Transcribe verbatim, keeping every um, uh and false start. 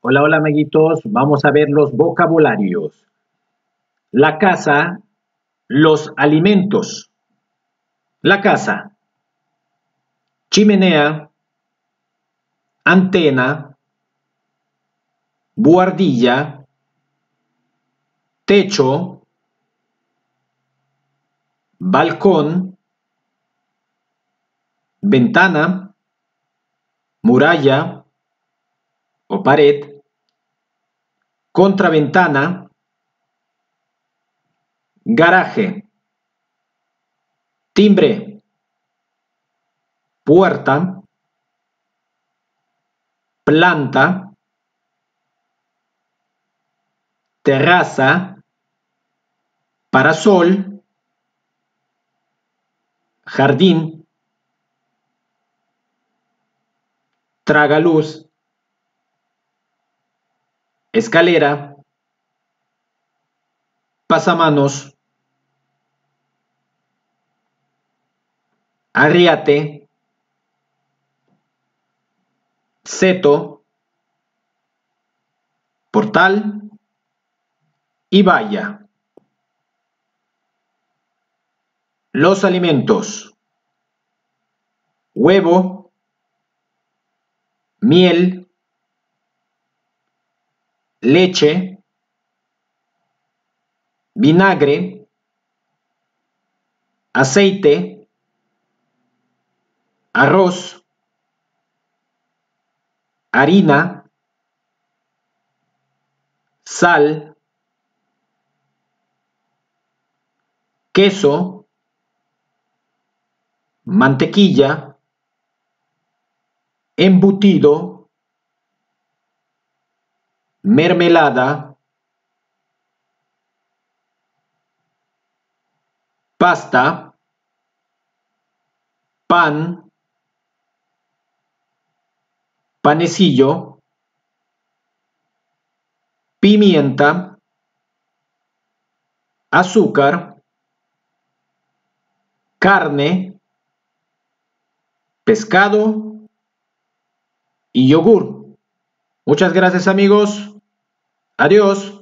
Hola, hola amiguitos, vamos a ver los vocabularios. La casa, los alimentos. La casa, chimenea, antena, buhardilla, techo, balcón, ventana, muralla o pared, contraventana, garaje, timbre, puerta, planta, terraza, parasol, jardín, tragaluz, escalera, pasamanos, arriate, seto, portal y valla. Los alimentos: huevo, miel, leche, vinagre, aceite, arroz, harina, sal, queso, mantequilla, embutido, mermelada, pasta, pan, panecillo, pimienta, azúcar, carne, pescado y yogur. Muchas gracias amigos. Adiós.